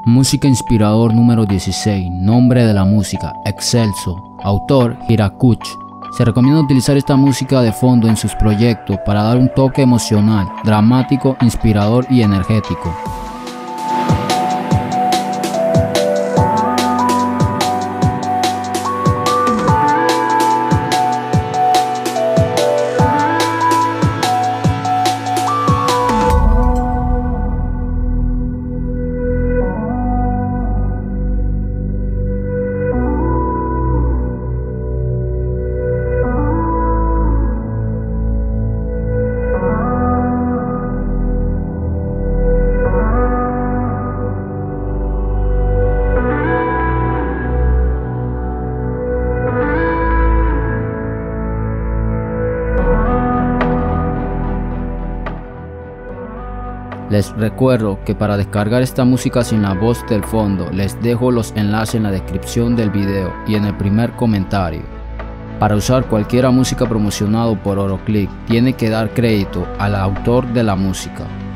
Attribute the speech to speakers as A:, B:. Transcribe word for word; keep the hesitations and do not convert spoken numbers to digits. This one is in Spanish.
A: Música Inspirador número dieciséis. Nombre de la música: Excelso. Autor: Hirakuch. Se recomienda utilizar esta música de fondo en sus proyectos para dar un toque emocional, dramático, inspirador y energético. Les recuerdo que para descargar esta música sin la voz del fondo, les dejo los enlaces en la descripción del video y en el primer comentario. Para usar cualquier música promocionada por Oroclick, tiene que dar crédito al autor de la música.